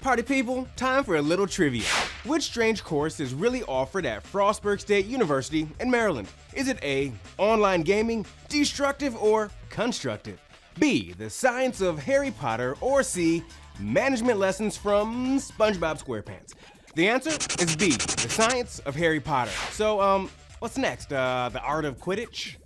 Party people, time for a little trivia. Which strange course is really offered at Frostburg State University in Maryland? Is it A, online gaming, destructive, or constructive? B, the science of Harry Potter, or C, management lessons from SpongeBob SquarePants? The answer is B, the science of Harry Potter. So, what's next? The art of Quidditch?